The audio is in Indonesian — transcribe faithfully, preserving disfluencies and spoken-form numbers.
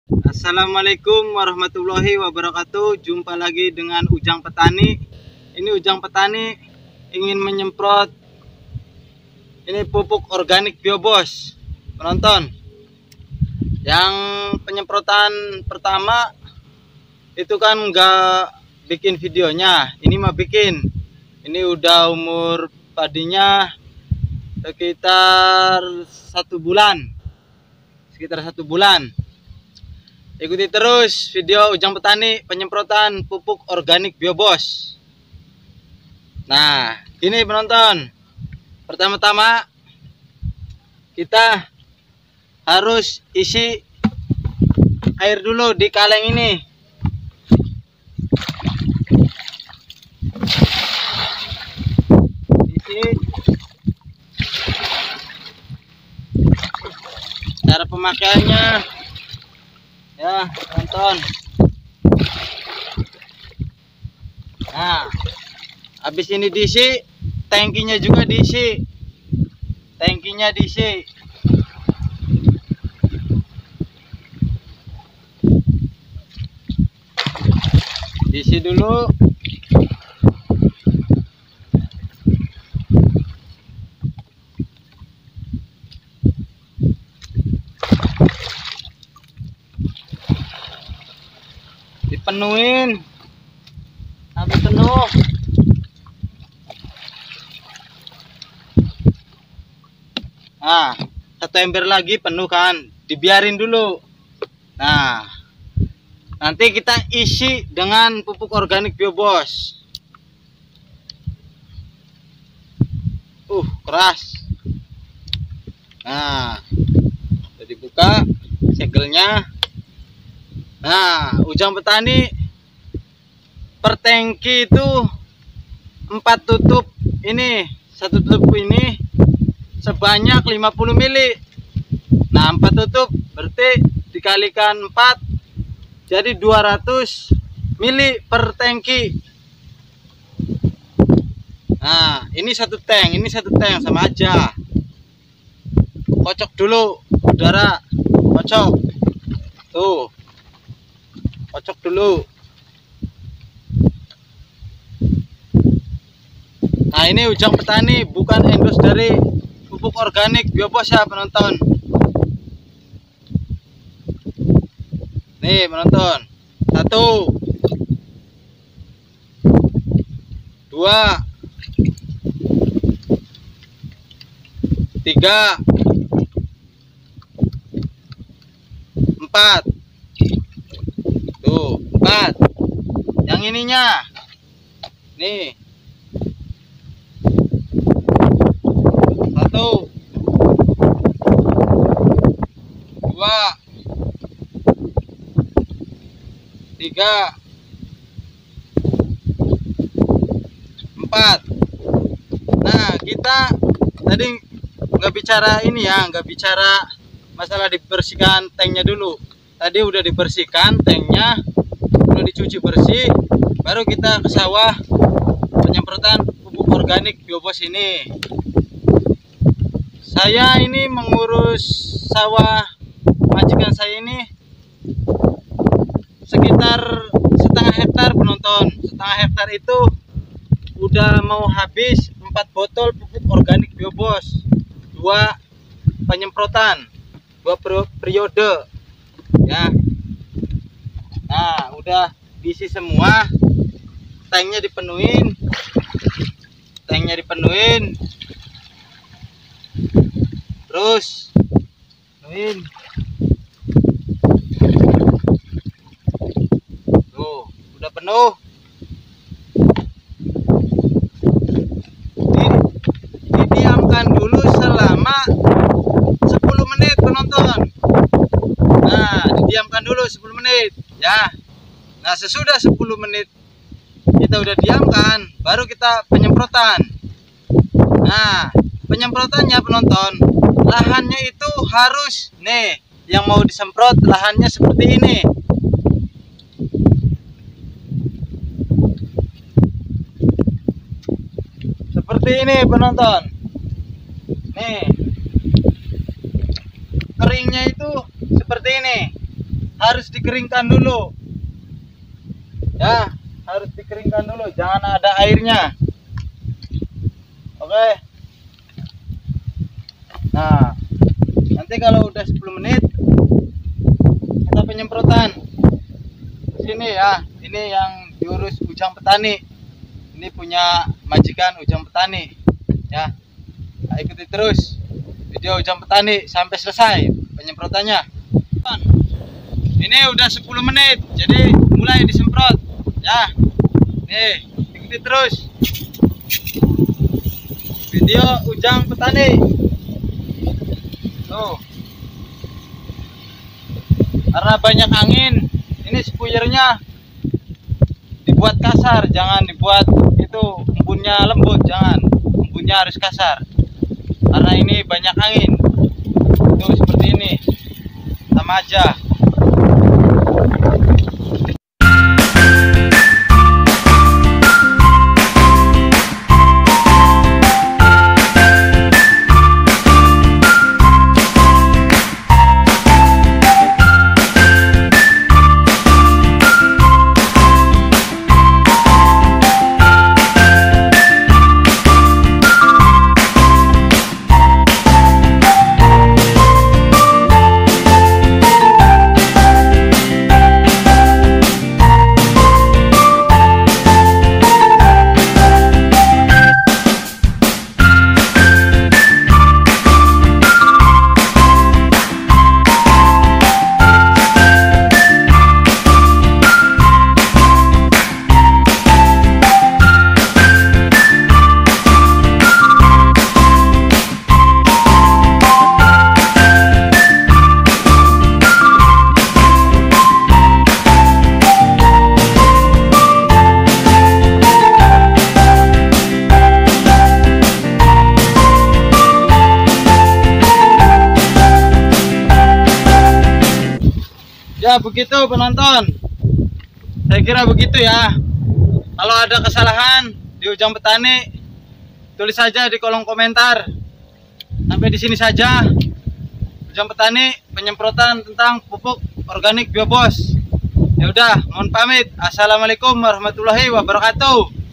Assalamualaikum warahmatullahi wabarakatuh. Jumpa lagi dengan Ujang Petani. Ini Ujang Petani ingin menyemprot ini pupuk organik Biobos. Penonton, yang penyemprotan pertama itu kan nggak bikin videonya. Ini mah bikin. Ini udah umur padinya sekitar satu bulan. Sekitar satu bulan. Ikuti terus video Ujang Petani penyemprotan pupuk organik Biobos. Nah, gini penonton. Pertama-tama kita harus isi air dulu di kaleng ini. Isi. Cara pemakaiannya, ya tonton. Nah, habis ini diisi, tangkinya juga diisi, tangkinya diisi. Diisi dulu. Dipenuhin sampai penuh. Nah, satu ember lagi penuh kan, dibiarin dulu. Nah, nanti kita isi dengan pupuk organik Biobos. Uh, keras. Nah, udah dibuka segelnya. Nah, Ujang Petani per tangki itu empat tutup ini, satu tutup ini sebanyak lima puluh mili. Nah, empat tutup berarti dikalikan empat jadi dua ratus mili per tangki. Nah, ini satu tank, ini satu tank sama aja. Kocok dulu udara, kocok. Tuh. Kocok dulu. Nah, ini Ujang Petani bukan endorse dari pupuk organik Biobos ya penonton. Nih penonton, satu, dua, tiga, empat. Tuh, empat. Yang ininya. Nih. Satu. Dua. Tiga. Empat. Nah, kita tadi nggak bicara ini ya, nggak bicara masalah dibersihkan tanknya dulu. Tadi udah dibersihkan tanknya, udah dicuci bersih, baru kita ke sawah penyemprotan pupuk organik Biobos ini. Saya ini mengurus sawah majikan saya ini sekitar setengah hektar penonton. Setengah hektar itu udah mau habis empat botol pupuk organik Biobos, dua penyemprotan, dua periode. Ya, nah udah diisi semua, tanknya dipenuhin, tanknya dipenuhin, terus penuhin. Tuh, udah penuh. Didiamkan dulu selama sepuluh menit penonton. Nah, didiamkan dulu sepuluh menit ya. Nah, sesudah sepuluh menit kita udah diamkan, baru kita penyemprotan. Nah, penyemprotannya penonton, lahannya itu harus nih, yang mau disemprot lahannya seperti ini. Seperti ini penonton. Nih. Keringnya itu seperti ini. harus dikeringkan dulu. Ya, harus dikeringkan dulu, jangan ada airnya. Oke. Nah, nanti kalau udah sepuluh menit kita penyemprotan. Sini ya, ini yang diurus Ujang Petani. Ini punya majikan Ujang Petani. Ya. Nah, ikuti terus video Ujang Petani sampai selesai penyemprotannya. Ini udah sepuluh menit, jadi mulai disemprot. Ya. Nih, ikuti terus video Ujang Petani. Tuh. Karena banyak angin, ini spuyernya dibuat kasar, jangan dibuat itu embunnya lembut, jangan. Embunnya harus kasar. Karena ini banyak angin. Tuh seperti ini. Sama aja. Ya begitu penonton, saya kira begitu ya. Kalau ada kesalahan di Ujang Petani, tulis saja di kolom komentar. Sampai di sini saja Ujang Petani penyemprotan tentang pupuk organik Biobos. Ya udah, mohon pamit. Assalamualaikum warahmatullahi wabarakatuh.